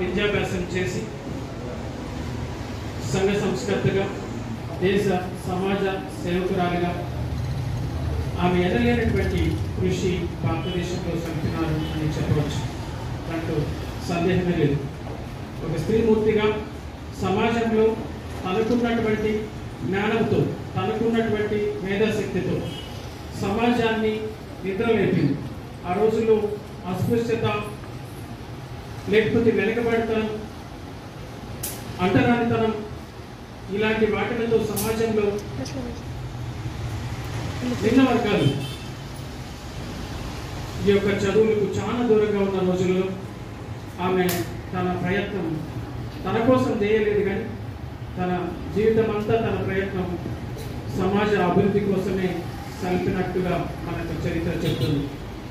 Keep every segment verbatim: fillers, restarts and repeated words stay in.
విద్యాభ్యాసం చేసి సంఘ సంస్కర్తగా దేశ సమాజ సేవకురాలుగా ఆమె ఎనలేనటువంటి కృషి భారతదేశంలో సల్పినారు అని చెప్పవచ్చు. దాంట్లో సందేహమే లేదు. ఒక స్త్రీమూర్తిగా సమాజంలో తనకున్నటువంటి జ్ఞానంతో తనకున్నటువంటి మేధాశక్తితో సమాజాన్ని నిద్రలేపింది. ఆ రోజుల్లో అస్పృశ్యత లేకపోతే వెనకబడతనం, అంటరానితనం ఇలాంటి వాటిలతో సమాజంలో నిన్న వర్గాలు ఈ యొక్క చదువులకు చాలా దూరంగా ఉన్న రోజుల్లో ఆమె తన ప్రయత్నం తన కోసం చేయలేదు, కానీ తన జీవితం అంతా తన ప్రయత్నం సమాజ అభివృద్ధి కోసమే సల్పినట్టుగా మనకు చరిత్ర చెప్తుంది.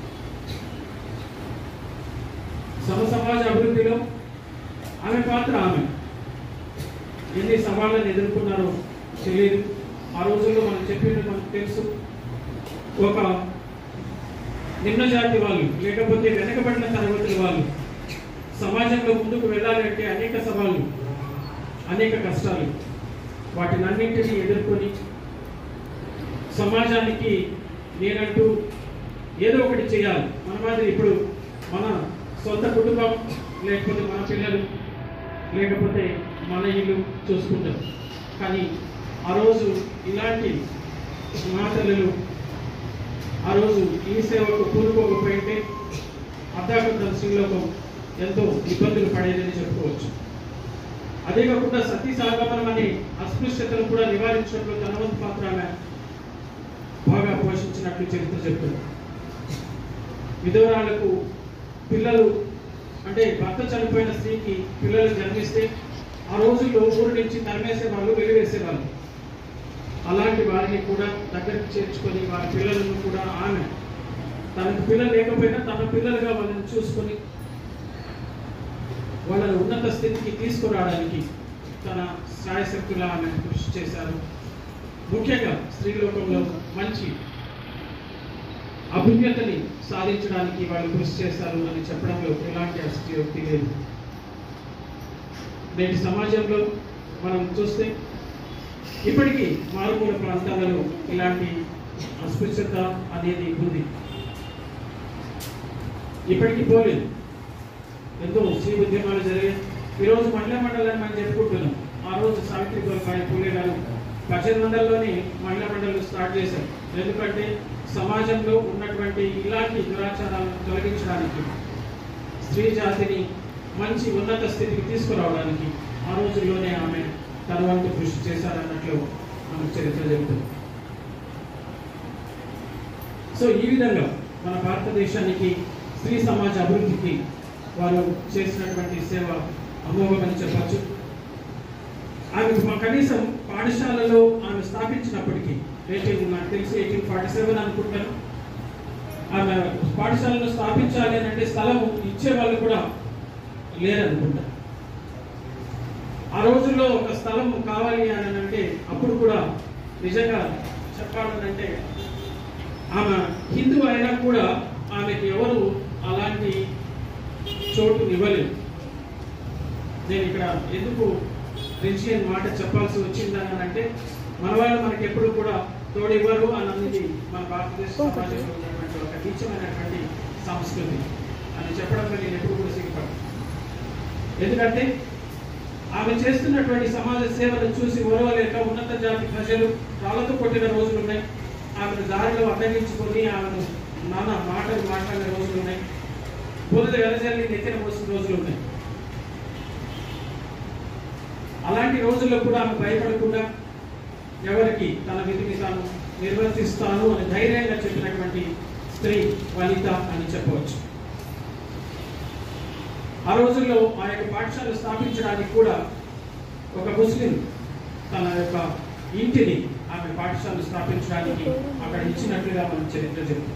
సమ సమాజ అభివృద్ధిలో ఆమె పాత్ర ఆమె ఎన్ని సవాళ్ళను ఎదుర్కొన్నారో తెలియదు. ఆ రోజుల్లో మనం చెప్పినట్టు మనకు తెలుసు, ఒక నిమ్న జాతి వాళ్ళు లేకపోతే వెనకబడిన తరగతుల వాళ్ళు సమాజంలో ముందుకు వెళ్ళాలంటే అనేక సవాళ్ళు, అనేక కష్టాలు, వాటిని అన్నింటినీ ఎదుర్కొని సమాజానికి నేనంటూ ఏదో ఒకటి చేయాలి. మన మాదిరి ఇప్పుడు మన సొంత కుటుంబం లేకపోతే మన పిల్లలు లేకపోతే మన ఇల్లు చూసుకుంటాం, కానీ ఆ రోజు ఇలాంటి మాటలు ఆ రోజు ఈ సేవకు కూరుకోకపోయింటే అర్ధాకంత స్త్రీలోకం ఎంతో ఇబ్బందులు పడేదని చెప్పుకోవచ్చు. అదే కాకుండా సతీ సాగమనం అనే అస్పృశ్యతను కూడా నివారించినట్లు తన వంతు పాత్ర బాగా పోషించినట్లు చరిత్ర చెప్తుంది. విధవరాలకు పిల్లలు అంటే భర్త చనిపోయిన స్త్రీకి పిల్లలు జన్మిస్తే ఆ రోజుల్లో ఊరు నుంచి తరిమేసేవాళ్ళు, వెలివేసేవాళ్ళు. అలాంటి వారిని కూడా దగ్గరికి చేర్చుకొని వారి పిల్లలను కూడా ఆమె తనకు పిల్లలు లేకపోయినా తన పిల్లలుగా వాళ్ళని చూసుకొని వాళ్ళని ఉన్నత స్థితికి తీసుకురావడానికి తన శ్రాయశక్తులా ఆమె కృషి చేశారు. ముఖ్యంగా స్త్రీలోకంలో మంచి అభ్యున్నతిని సాధించడానికి వాళ్ళు కృషి చేశారు అని చెప్పడంలో ఎలాంటి అతిశయోక్తి లేదు. నేటి సమాజంలో మనం చూస్తే ఇప్పటికీ మారుమూల ప్రాంతాలలో ఇలాంటి అస్పృశ్యత అనేది ఉంది. ఇప్పటికీ పోలేదు, ఎంతో స్త్రీ ఉద్యమాలు జరిగాయి. ఈరోజు మహిళా మండలాన్ని మనం చెప్పుకుంటున్నాం. ఆ రోజు సావిత్రిబాయి పూలే గారు పద్దెనిమిది వందలలోనే మహిళా మండలి స్టార్ట్ చేశారు. ఎందుకంటే సమాజంలో ఉన్నటువంటి ఇలాంటి దురాచారాలను తొలగించడానికి, స్త్రీ జాతిని మంచి ఉన్నత స్థితికి తీసుకురావడానికి ఆ రోజుల్లోనే ఆమె తన వంతు కృషి చేశారన్నట్లు మనకు చరిత్ర చెబుతుంది. సో ఈ విధంగా మన భారతదేశానికి స్త్రీ సమాజ అభివృద్ధికి వారు చేసినటువంటి సేవ అమోఘమని చెప్పచ్చు. ఆమె కనీసం పాఠశాలలో ఆమె స్థాపించినప్పటికీ ఎయిటీన్ నాకు తెలిసి ఎయిటీన్ ఫార్టీ సెవెన్ అనుకుంటాను ఆమె పాఠశాలను స్థాపించాలి అని అంటే స్థలము ఇచ్చే వాళ్ళు కూడా లేరనుకుంటా. ఆ రోజుల్లో ఒక స్థలం కావాలి అని అంటే అప్పుడు కూడా నిజంగా చెప్పాలనంటే ఆమె హిందూ అయినా కూడా ఆమెకి ఎవరు అలాంటి చోటు ఇవ్వలేదు. నేను ఇక్కడ ఎందుకు రిజియన్ మాట చెప్పాల్సి వచ్చిందని అంటే మన వాళ్ళు మనకి ఎప్పుడు కూడా తోడు ఇవ్వరు అన్నది మన భారతదేశ సమాజంలో ఉన్నటువంటి ఒక నీచమైనటువంటి సంస్కృతి అని చెప్పడంలో నేను ఎప్పుడు కూడా సిగ్గుపడను. ఎందుకంటే ఆమె చేస్తున్నటువంటి సమాజ సేవలు చూసి ఓర్వలేక ఉన్నత జాతి ప్రజలు రాళ్లతో కొట్టిన రోజులు ఉన్నాయి. ఆమెను దారిలో అడ్డగించుకొని ఆమెను నానా మాటలు మాట్లాడిన రోజులు ఉన్నాయి. బురద వెలజల్లి నెత్తిన మోసిన రోజులు ఉన్నాయి. అలాంటి రోజుల్లో కూడా ఆమె భయపడకుండా ఎవరికి తన విధిని తాను నిర్వర్తిస్తాను అని ధైర్యంగా చెప్పినటువంటి స్త్రీ వనిత అని చెప్పవచ్చు. ఆ రోజుల్లో ఆ యొక్క పాఠశాల స్థాపించడానికి కూడా ఒక ముస్లిం తన యొక్క ఇంటిని ఆమె పాఠశాల స్థాపించడానికి అక్కడ ఇచ్చినట్లుగా మనం చరిత్ర చెప్తుంది.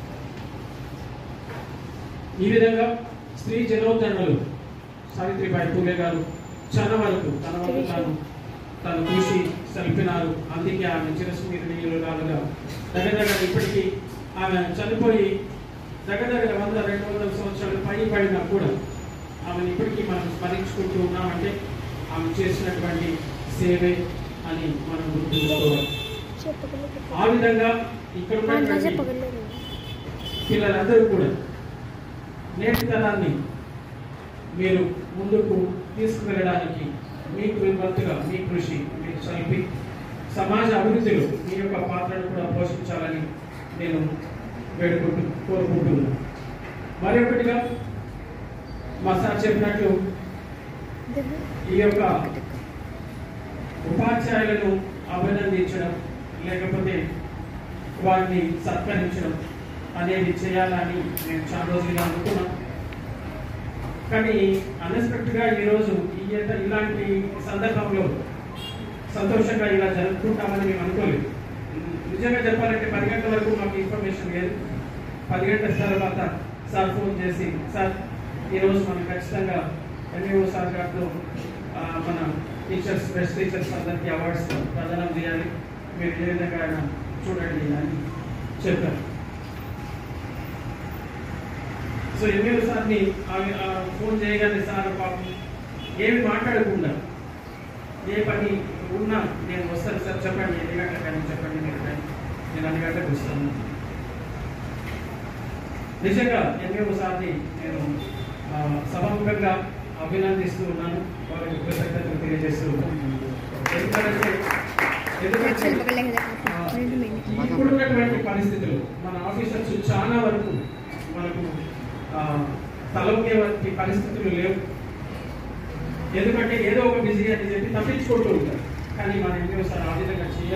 ఈ విధంగా స్త్రీ జనోద్ధరణలు సావిత్రిబాయి పూలే గారు చాలా వరకు తన వరకు తాను తన కృషి సల్పినారు. అందుకే ఆమె చిరస్మరణీయురాలుగా దగ్గర దగ్గర ఇప్పటికీ ఆమె చనిపోయి దగ్గర దగ్గర వంద రెండు వందల సంవత్సరాలు పై పడినా కూడా ఆమెను ఇప్పటికీ మనం స్మరించుకుంటూ ఉన్నామంటే ఆమె చేసినటువంటి సేవే అని మనం గుర్తుంచుకోవాలి. ఆ విధంగా ఇక్కడ ఉన్నటువంటి పిల్లలందరూ కూడా నేటి తరాన్ని మీరు ముందుకు తీసుకువెళ్ళడానికి మీకు వంతుగా మీ కృషి మీకు చల్పి సమాజ అభివృద్ధిలో మీ యొక్క పాత్రను కూడా పోషించాలని నేను వేడుకుంటూ కోరుకుంటున్నాను. మరొకటిగా మా సార్ చెప్పినట్లు ఈ యొక్క ఉపాధ్యాయులను అభినందించడం లేకపోతే వారిని సత్కరించడం అనేది చేయాలని నేను చాలా రోజులుగా అనుకున్నాను. కానీ అన్ఎక్స్పెక్టెడ్గా ఈరోజు ఈ ఇలాంటి సందర్భంలో సంతోషంగా ఇలా జరుపుకుంటామని మేము అనుకోలేదు. నిజంగా చెప్పాలంటే పది గంటల వరకు మాకు ఇన్ఫర్మేషన్ లేదు. పది గంటల తర్వాత సార్ ఫోన్ చేసి, సార్ ఈరోజు మనం ఖచ్చితంగా ఎన్ఈఓ సార్ గారితో మన టీచర్స్ బెస్ట్ టీచర్స్ అందరికీ అవార్డ్స్ ప్రదానం చేయాలి, మీరు ఏ విధంగా ఆయన చూడండి అని చెప్పారు. సో ఎన్ఈఓ సార్ని ఫోన్ చేయగానే సార్ పాపం ఏమి మాట్లాడకుండా ఏ పని ఉన్నా నేను వస్తాను సార్, చెప్పండి ఎన్ని గంటలకు కానీ చెప్పండి మీరు కానీ నేను అన్ని గంటలకు వస్తాను. నిజంగా ఎన్ఈఓ సార్ని నేను సభాముఖంగా అభినందిస్తూ ఉన్నాను, వారికి కృతజ్ఞతలు తెలియజేస్తూ ఉన్నాను. ఎందుకంటే ఇప్పుడున్నటువంటి పరిస్థితులు మన ఆఫీసర్స్ చాలా వరకు మనకు తలొకే వంటి పరిస్థితులు లేవు. ఎందుకంటే ఏదో ఒక బిజీ అని చెప్పి తప్పించుకుంటూ ఉంటారు. కానీ మన ఎన్ఈఓ సార్ ఆ విధంగా చేయాలి.